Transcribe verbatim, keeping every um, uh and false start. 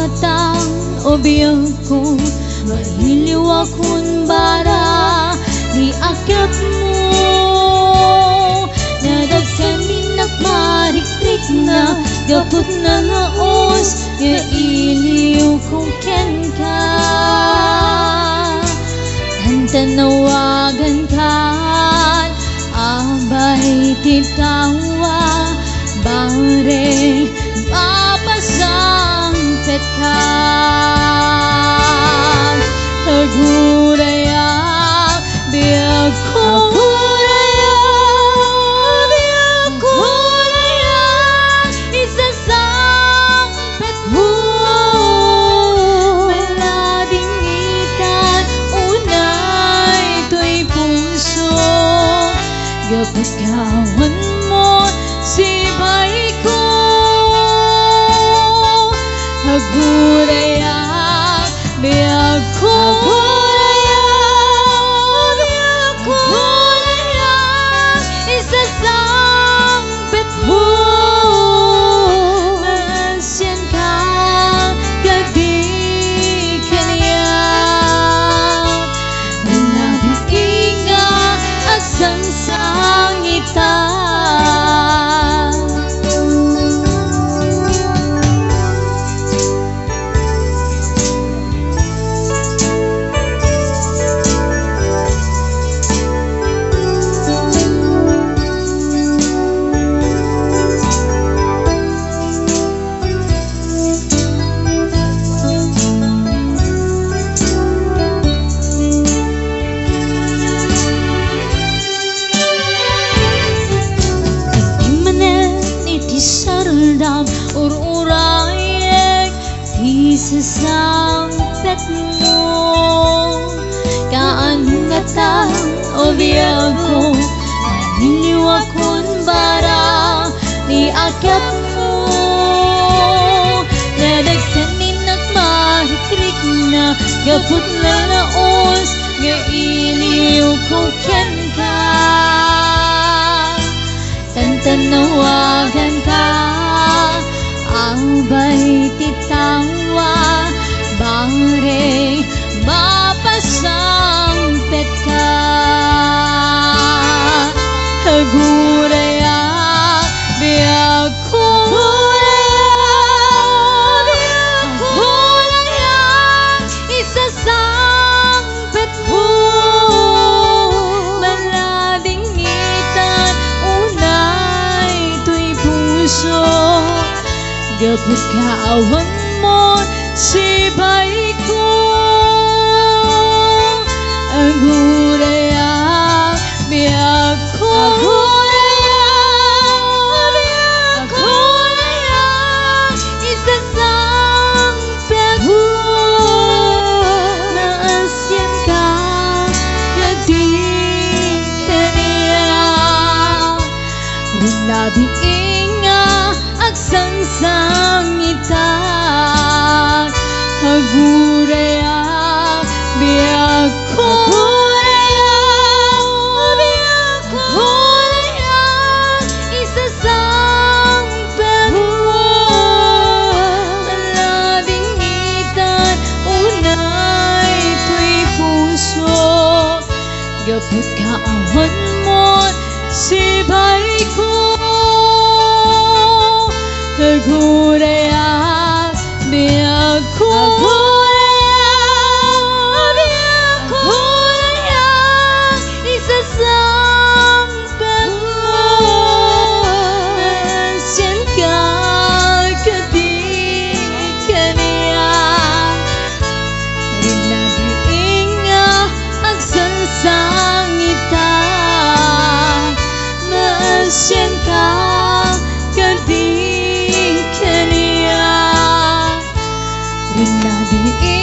ngatang o biyang ko mahiliw akong bara di akap mo nadagsan minak marikrik na gapot na naos nga iliw kong ken ka tanawagan kan abay titawa bare mapasangpet ka Agurayak biyak ko Pagkawan mo si bayi ko Agurayak biyak ko Agurayak Agurayak isasangpit mo Masyan ka kagdi kaniya Nanabiinga asang Ur-urayek di sesangpet mo Kaangatang o biyag ko Mahiliw akong bara ni akap mo Nadagsan minak mahikrik na gapot na naos nga iliw ko ken ka Tantanawagan ka Abay titawa bare mapasangpet ka Agurayak biyak ko Agurayak isasangpet mo Maladingitan unay to'y puso Gapos kaawan mo si bayi ko Agurayak biyak ko Agurayak Agurayak isasangpet mo Naasyan ka kagdi kaniya Rinabiinga agsansangitan Agurayak biyak ko Agurayak Agurayak isasangpet mo Maladingitan unay to'y puso Gapot kaawan mo si bayi ko Agurayak biyak ko Agurayak Agurayak isasangpet mo Nasyan ka kagdi kaniya Rinabiinga agsansangitan Nasyan ka kagdi Rinabiinga